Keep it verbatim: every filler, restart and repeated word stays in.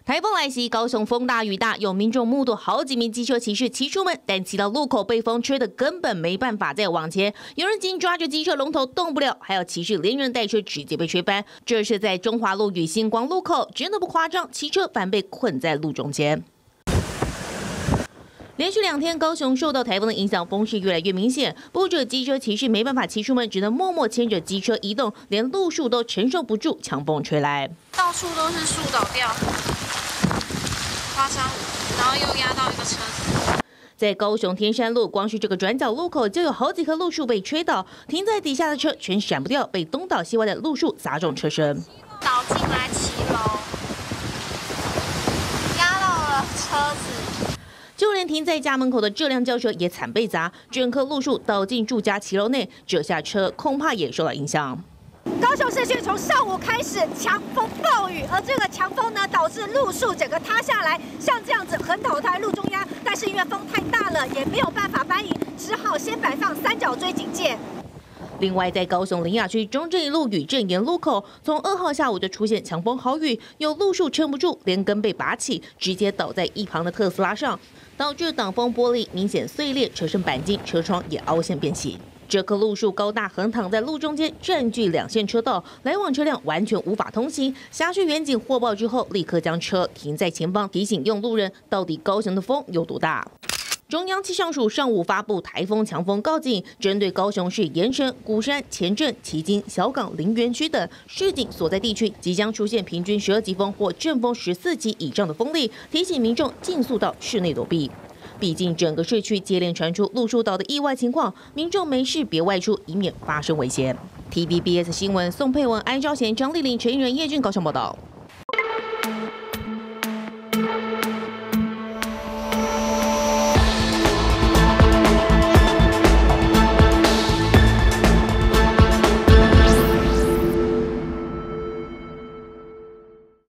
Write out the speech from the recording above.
台风来袭，高雄风大雨大，有民众目睹好几名机车骑士骑出门，但骑到路口被风吹得根本没办法再往前。有人紧抓着机车龙头动不了，还有骑士连人带车直接被吹翻。这是在中华路与星光路口，真的不夸张，骑车反被困在路中间。 连续两天，高雄受到台风的影响，风势越来越明显。不止机车骑士没办法骑出门，只能默默牵着机车移动，连路树都承受不住强风吹来， 到处都是树倒掉，夸张，然后又压到一个车子。 在高雄天山路，光是这个转角路口就有好几棵路树被吹倒，停在底下的车全闪不掉，被东倒西歪的路树砸中车身， 倒进来骑楼，压到了车子。 就连停在家门口的这辆轿车也惨被砸，整棵路树倒进住家骑楼内，这下车恐怕也受到影响。 高雄市区从上午开始强风暴雨，而这个强风呢，导致路树整个塌下来，像这样子横倒在路中央。但是因为风太大了，也没有办法搬移，只好先摆放三角锥警戒。 另外，在高雄林雅区中正一路与正言路口，从二号下午就出现强风豪雨，有路树撑不住，连根被拔起，直接倒在一旁的特斯拉上，导致挡风玻璃明显碎裂，车身钣金、车窗也凹陷变形。这棵路树高大横躺在路中间，占据两线车道，来往车辆完全无法通行。辖区远警获报之后，立刻将车停在前方，提醒用路人到底高雄的风有多大。 中央气象署上午发布台风强风告警，针对高雄市盐城、鼓山、前镇、旗津、小港、林园区等市井所在地区即将出现平均十二级风或阵风十四级以上的风力，提醒民众尽速到室内躲避。毕竟整个市区接连传出路树倒的意外情况，民众没事别外出，以免发生危险。T V B S 新闻宋佩文、安昭贤、张丽玲、陈怡仁、叶俊高雄报道。